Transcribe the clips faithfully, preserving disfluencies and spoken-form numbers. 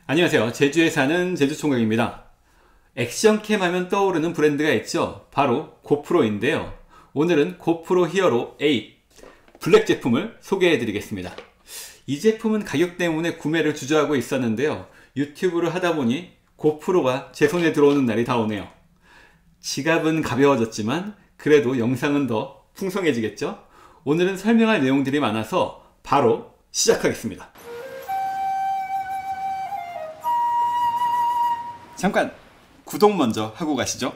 안녕하세요. 제주에 사는 제주총각입니다. 액션캠 하면 떠오르는 브랜드가 있죠. 바로 고프로인데요. 오늘은 고프로 히어로 에잇 블랙 제품을 소개해 드리겠습니다. 이 제품은 가격 때문에 구매를 주저하고 있었는데요. 유튜브를 하다 보니 고프로가 제 손에 들어오는 날이 다 오네요. 지갑은 가벼워졌지만 그래도 영상은 더 풍성해지겠죠? 오늘은 설명할 내용들이 많아서 바로 시작하겠습니다. 잠깐 구독 먼저 하고 가시죠.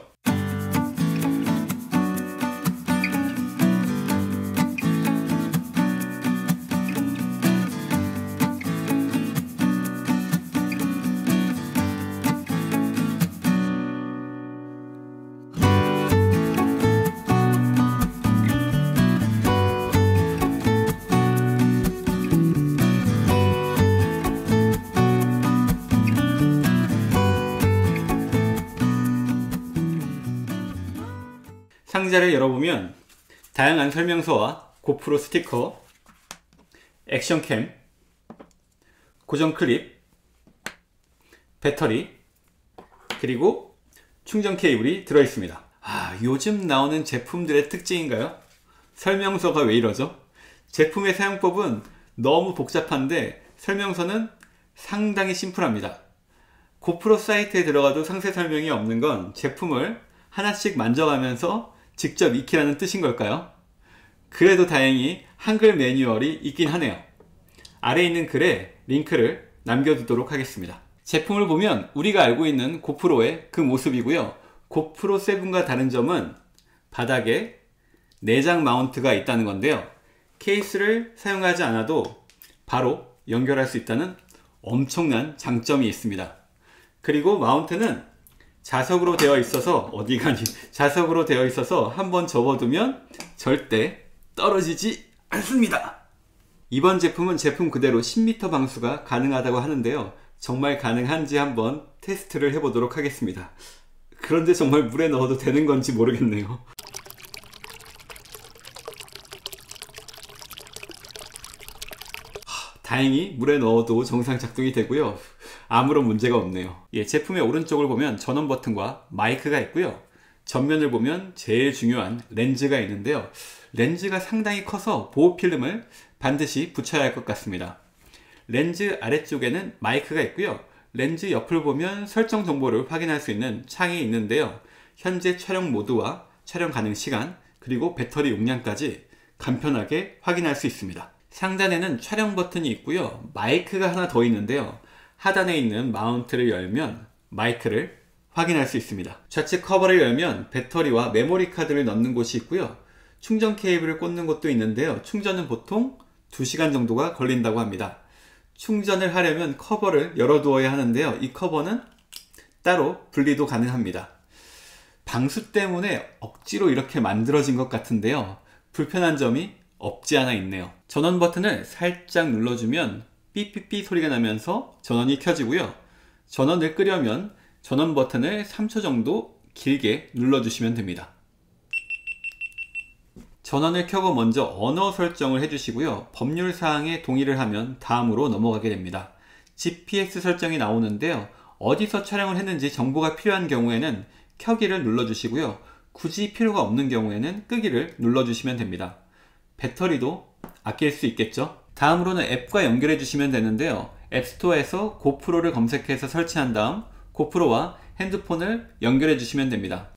상자를 열어보면 다양한 설명서와 고프로 스티커, 액션캠, 고정 클립, 배터리, 그리고 충전 케이블이 들어있습니다. 아, 요즘 나오는 제품들의 특징인가요? 설명서가 왜 이러죠? 제품의 사용법은 너무 복잡한데 설명서는 상당히 심플합니다. 고프로 사이트에 들어가도 상세 설명이 없는 건 제품을 하나씩 만져가면서 직접 익히라는 뜻인 걸까요? 그래도 다행히 한글 매뉴얼이 있긴 하네요. 아래에 있는 글에 링크를 남겨두도록 하겠습니다. 제품을 보면 우리가 알고 있는 고프로의 그 모습이고요. 고프로 세븐과 다른 점은 바닥에 내장 마운트가 있다는 건데요. 케이스를 사용하지 않아도 바로 연결할 수 있다는 엄청난 장점이 있습니다. 그리고 마운트는 자석으로 되어 있어서 어디 가니 자석으로 되어 있어서 한번 접어두면 절대 떨어지지 않습니다. 이번 제품은 제품 그대로 십 미터 방수가 가능하다고 하는데요. 정말 가능한지 한번 테스트를 해보도록 하겠습니다. 그런데 정말 물에 넣어도 되는 건지 모르겠네요. 하, 다행히 물에 넣어도 정상 작동이 되고요. 아무런 문제가 없네요. 예, 제품의 오른쪽을 보면 전원 버튼과 마이크가 있고요. 전면을 보면 제일 중요한 렌즈가 있는데요. 렌즈가 상당히 커서 보호 필름을 반드시 붙여야 할 것 같습니다. 렌즈 아래쪽에는 마이크가 있고요. 렌즈 옆을 보면 설정 정보를 확인할 수 있는 창이 있는데요. 현재 촬영 모드와 촬영 가능 시간, 그리고 배터리 용량까지 간편하게 확인할 수 있습니다. 상단에는 촬영 버튼이 있고요. 마이크가 하나 더 있는데요. 하단에 있는 마운트를 열면 마이크를 확인할 수 있습니다. 좌측 커버를 열면 배터리와 메모리 카드를 넣는 곳이 있고요. 충전 케이블을 꽂는 곳도 있는데요. 충전은 보통 두 시간 정도가 걸린다고 합니다. 충전을 하려면 커버를 열어두어야 하는데요. 이 커버는 따로 분리도 가능합니다. 방수 때문에 억지로 이렇게 만들어진 것 같은데요. 불편한 점이 없지 않아 있네요. 전원 버튼을 살짝 눌러주면 삐삐삐 소리가 나면서 전원이 켜지고요. 전원을 끄려면 전원 버튼을 삼 초 정도 길게 눌러주시면 됩니다. 전원을 켜고 먼저 언어 설정을 해주시고요. 법률사항에 동의를 하면 다음으로 넘어가게 됩니다. 지피에스 설정이 나오는데요. 어디서 촬영을 했는지 정보가 필요한 경우에는 켜기를 눌러주시고요. 굳이 필요가 없는 경우에는 끄기를 눌러주시면 됩니다. 배터리도 아낄 수 있겠죠? 다음으로는 앱과 연결해 주시면 되는데요. 앱스토어에서 고프로를 검색해서 설치한 다음 고프로와 핸드폰을 연결해 주시면 됩니다.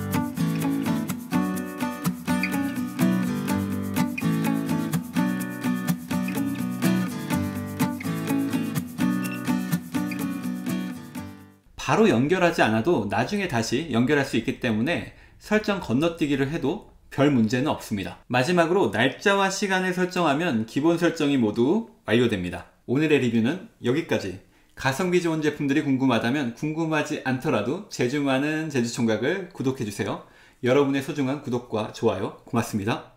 바로 연결하지 않아도 나중에 다시 연결할 수 있기 때문에 설정 건너뛰기를 해도 별 문제는 없습니다. 마지막으로 날짜와 시간을 설정하면 기본 설정이 모두 완료됩니다. 오늘의 리뷰는 여기까지. 가성비 좋은 제품들이 궁금하다면 궁금하지 않더라도 제주 많은 제주총각을 구독해주세요. 여러분의 소중한 구독과 좋아요 고맙습니다.